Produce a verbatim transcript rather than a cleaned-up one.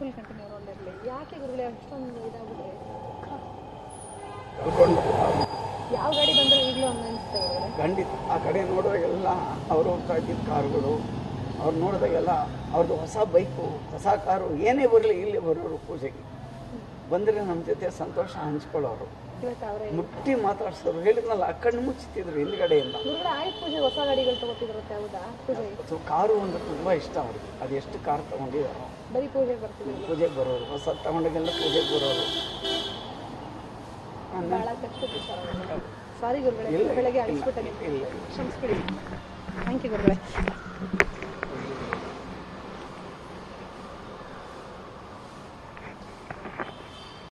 Full continue ಇರಲಿ. ಯಾಕೆ ಗುರುಗಳೇ ಅಷ್ಟೊಂದು ಇದಾಗ್ಬಿಟ್ರೆ? ಯಾವ ಗಾಡಿ ಬಂದರೂ ಈಗಲೂ ಹಂಗೆ ಅನಿಸ್ತೇವೆ ಖಂಡಿತ. ಆ ಕಡೆ ನೋಡುವಾಗೆಲ್ಲ ಅವರು ಹೋಗ್ತಾ ಇದ್ದಿದ್ದ ಕಾರುಗಳು, ಅವ್ರು ನೋಡಿದಾಗೆಲ್ಲ ಅವ್ರದ್ದು ಹೊಸ ಬೈಕು, ಹೊಸ ಕಾರು, ಏನೇ ಬರಲಿ ಇಲ್ಲಿ ಬರೋರು ಪೂಜೆಗೆ ಬಂದರೆ ನಮ್ಮ ಜೊತೆ ಸಂತೋಷ ಹಂಚ್ಕೊಳ್ಳೋರು, ಮುಟ್ಟಿ ಮಾತಾಡ್ಸೋರು. ಹೇಳಿದ್ನಲ್ಲ, ಕಣ್ಣು ಮುಚ್ಚುತ್ತಿದ್ರು ಹಿಂದ್ಗಡೆಯಿಂದ. ಆಯುಧ ಪೂಜೆ ಹೊಸ ಗಾಡಿಗಳು ತಗೋತಿದ್ರಂತೆ, ಹೌದಾ? ಪೂಜೆ ಕಾರು ಒಂದು ತುಂಬ ಇಷ್ಟ ಅವ್ರಿಗೆ. ಅದು ಎಷ್ಟು ಕಾರ್ ತಗೊಂಡಿದ್ದಾರೋ. ಬರೀ ಪೂಜೆಗೆ ಬರ್ತಿದ್ರು, ಪೂಜೆಗೆ ಬರೋರು, ಹೊಸ ತಗೊಂಡಾಗೆಲ್ಲ ಪೂಜೆಗೆ ಬರೋರು. ಭಾಳ ಕಷ್ಟ. ಸಾರಿ ಗುರುಗಳೇ, ಬೆಳಗ್ಗೆ ಅಳಿಸ್ಬಿಟ್ಟೆ. ಕ್ಷಮಿಸ್ಬಿಡಿ. ಥ್ಯಾಂಕ್ ಯು ಗುರುಗಳೇ.